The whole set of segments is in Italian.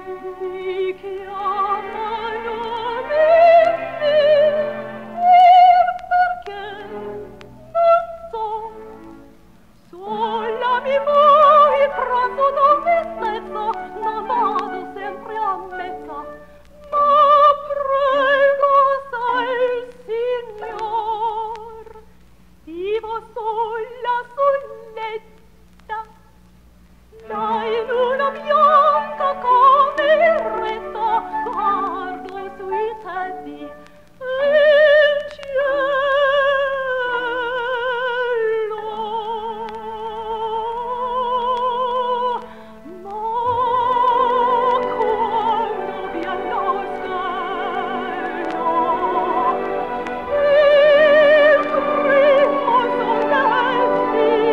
Mi chiamano perché non so, sola mi vuoi pranzo domestezza, ma vado sempre a mezza, ma prego sai signor, vivo sola solletta, la luna bianca come retta, guardo sui tetti il cielo. Ma quando vi allo scherno il primo solettio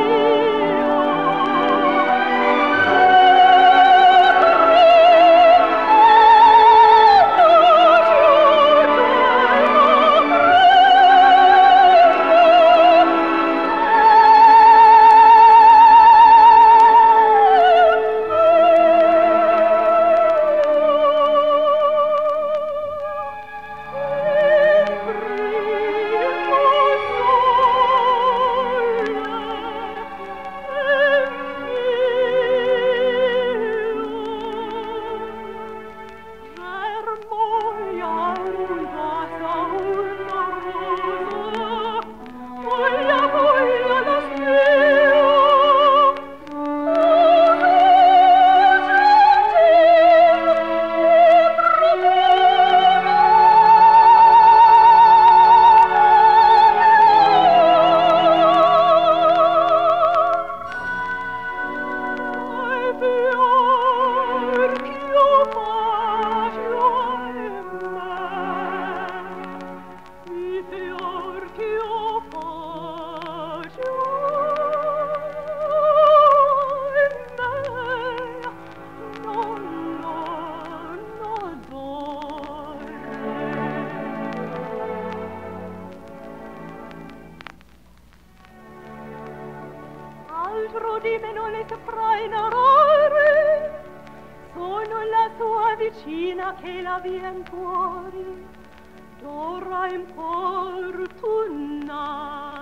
altro di me non le saprai narrare, sono la sua vicina che la vien fuori, d'ora importunare.